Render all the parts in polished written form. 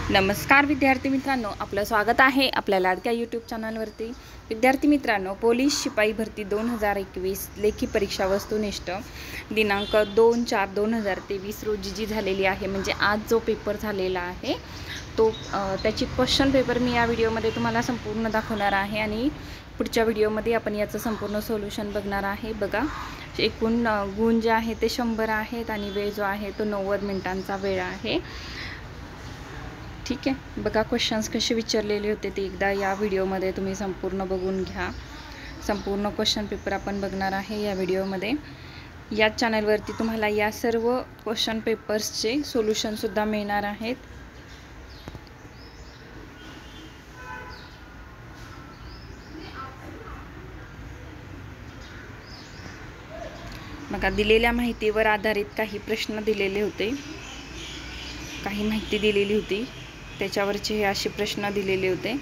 नमस्कार विद्यार्थी मित्रांनो, आपलं स्वागत आहे आपल्या लाडक्या यूट्यूब चॅनलवरती। विद्यार्थी मित्रांनो, पोलीस शिपाई भरती 2021 लेखी परीक्षा वस्तुनिष्ठ दिनांक 2/4/2023 रोजी जी झालेली आहे, म्हणजे आज जो पेपर झालेला आहे तो त्याची क्वेश्चन पेपर मी या व्हिडिओमध्ये तुम्हाला संपूर्ण दाखवणार आहे आणि पुढच्या व्हिडिओमध्ये आपण याचं संपूर्ण सोल्युशन बघणार आहे। बघा, एकूण गुण जे आहे ते 100 आहेत आणि वेळ जो आहे तो 90 मिनिटांचा वेळ आहे। ठीक आहे, बघा क्वेश्चन्स कसे विचारलेले होते ते एकदा या व्हिडिओमध्ये तुम्ही संपूर्ण बघून घ्या। संपूर्ण क्वेश्चन पेपर आपण बघणार आहे या व्हिडिओमध्ये। या चॅनलवरती तुम्हाला या सर्व क्वेश्चन पेपर्सचे सोल्युशनसुद्धा मिळणार आहेत। बघा, दिलेल्या माहितीवर आधारित काही प्रश्न दिलेले होते, काही माहिती दिलेली होती, त्याच्यावरचे हे असे प्रश्न दिलेले होते।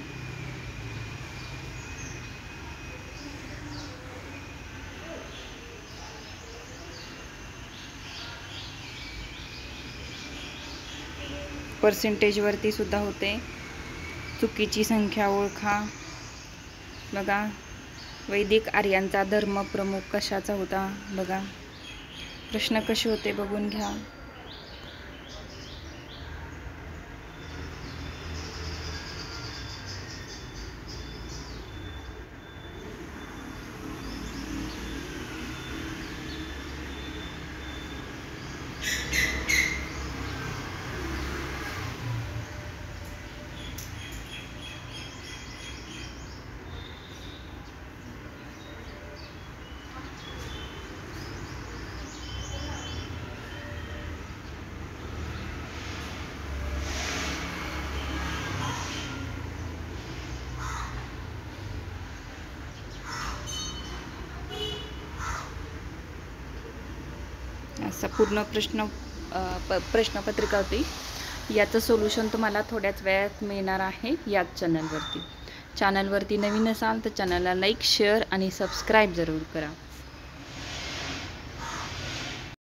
पर्सेंटेजवरती सुद्धा होते। चुकीची संख्या ओळखा। बघा, वैदिक आर्यांचा धर्म प्रमुख कशाचा होता। बघा, प्रश्न कसे होते बघून घ्या। असा पूर्ण प्रश्नपत्रिका होती। याचं सोल्युशन तुम्हाला थोड्याच वेळात मिळणार आहे याच चॅनलवरती। चॅनलवरती नवीन असाल तर चॅनलला लाईक, शेअर आणि सबस्क्राईब जरूर करा।